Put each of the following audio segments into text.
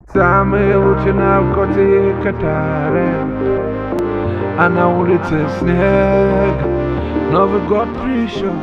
Самый лучший наркотик — это рэп. А на улице снег, Новый год пришел.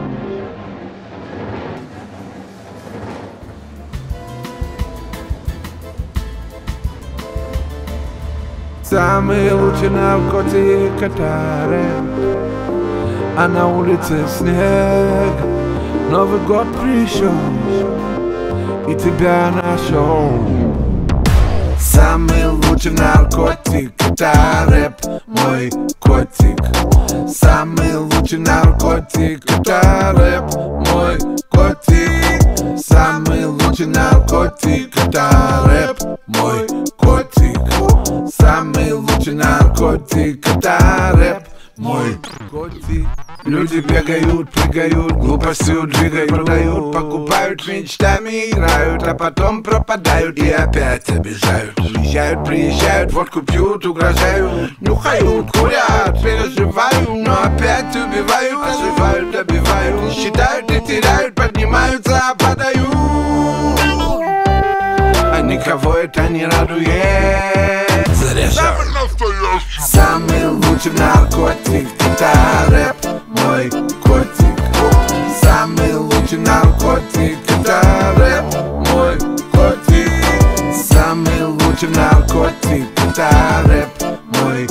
Самый лучший наркотик — это рэп. А на улице снег, Новый год пришел, и тебя нашел. Самый лучший наркотик — это рэп, мой котик. Самый лучший наркотик — это рэп, мой котик. Самый лучший наркотик — это рэп, мой котик. Самый лучший наркотик — это рэп, мой котик. Люди бегают, прыгают, глупостью двигают, продают, покупают, мечтами играют, а потом пропадают и опять обижают. Уезжают, приезжают, водку пьют, угрожают, нюхают, курят, переживают, но опять убивают, оживают, добивают, не считают и теряют, поднимаются, а падают. А никого это не радует. Заряжаю. Самый лучший наркотик — это рэп, мой котик. Самый лучший наркотик — это рэп, мой котик. Самый лучший наркотик — это рэп, мой.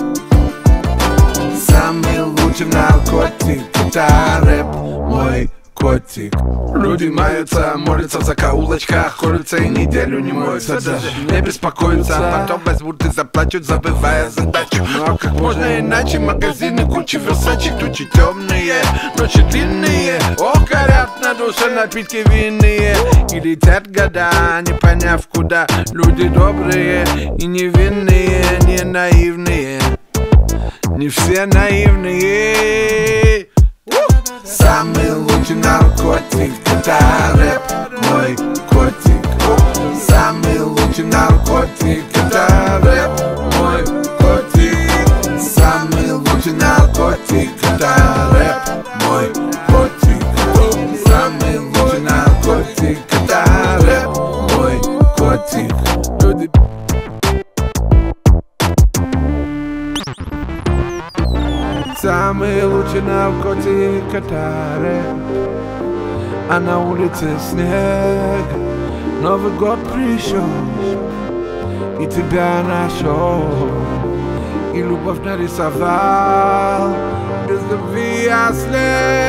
Самый лучший наркотик — это рэп, мой котик. Люди маются, молятся в закоулочках, колются и неделю не моются, даже не беспокоятся. Потом возьмут и заплачут, забывая задачу. Ну а как можно иначе? Магазины, кучи, версачи, тучи темные, ночи длинные. Ох, горят на душе напитки винные. И летят года, не поняв куда. Люди добрые и невинные, не наивные. Не все наивные. Самый лучший наркотик — это рэп, мой котик. Самый лучший наркотик — это рэп, мой котик. Самый лучший наркотик — это рэп, мой котик. Самый лучший наркотик — это рэп, мой котик. Самый лучший наркотик — это рэп. А на улице снег, Новый год пришел, и тебя нашел. И любовь нарисовал, без любви я слеп.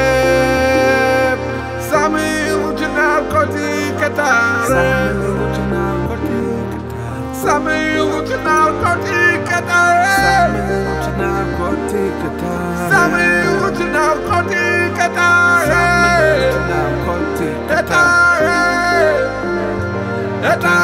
Самый лучший наркотик — это рэп. Самый лучший наркотик — это рэп. Самый лучший наркотик — это рэп. Это рэп. Это